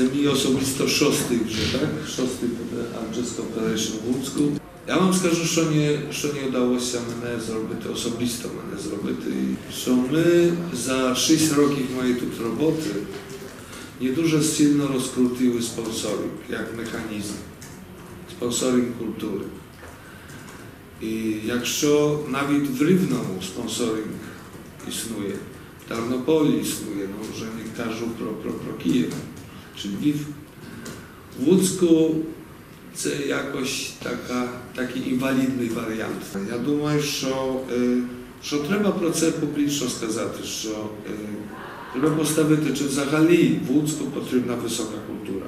Це мій особисто шостий вже, так? Шостий Art Jazz Corporation в Луцьку. Я вам скажу, що не вдалося мене зробити, особисто мене зробити. Що ми за 6 років моєї тут роботи не дуже сильно розкрутили спонсоринг, як механізм. Спонсоринг культури. І якщо навіть в Рівному спонсоринг існує, в Тарнополі існує, ну вже не кажу про Київ чи Львів, в Луцьку це якось такий інвалідний варіант. Я думаю, що треба про це публічно сказати, що треба поставити, чи взагалі в Луцьку потрібна висока культура.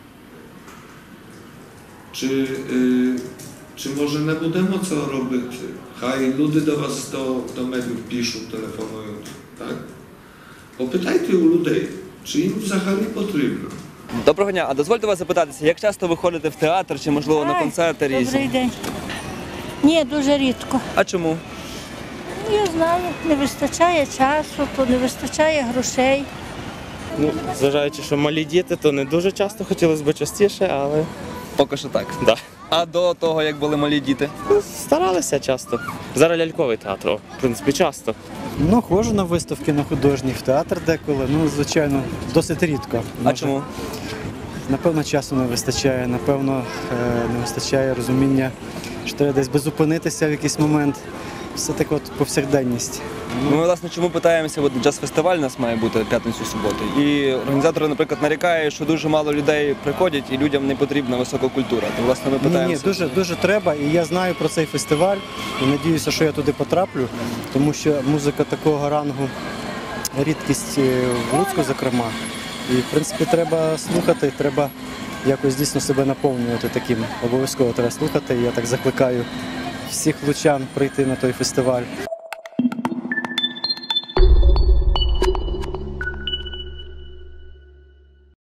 Чи може не будемо цього робити? Хай люди до вас до медіа пишуть, телефонують, так? Попитайте у людей, чи їм взагалі потрібно. Доброго дня, а дозвольте вас запитатися, як часто ви ходите в театр чи, можливо, на концерти різні? Добрий день. Ні, дуже рідко. А чому? Я знаю, не вистачає часу, то не вистачає грошей. Ну, зважаючи, що малі діти, то не дуже часто, хотілося б частіше, але Поки що так. да. А до того, як були малі діти? Ну, старалися часто. Зараз ляльковий театр, в принципі, часто. Ну, ходжу на виставки, на художні, в театр деколи, ну, звичайно, досить рідко. А чому? Напевно, часу не вистачає, напевно, не вистачає розуміння, що треба десь зупинитися в якийсь момент. Все таке от повсякденність. Ми, власне, чому питаємося, от джаз-фестиваль у нас має бути п'ятницю-суботу. І організатори, наприклад, нарікають, що дуже мало людей приходять і людям не потрібна висока культура. То, власне, ми питаємося. Ні, дуже треба, і я знаю про цей фестиваль, і надіюся, що я туди потраплю, тому що музика такого рангу, рідкість в Луцьку, зокрема. І, в принципі, треба слухати, треба якось дійсно себе наповнювати таким. Обов'язково треба слухати, і я так закликаю всіх лучан прийти на той фестиваль.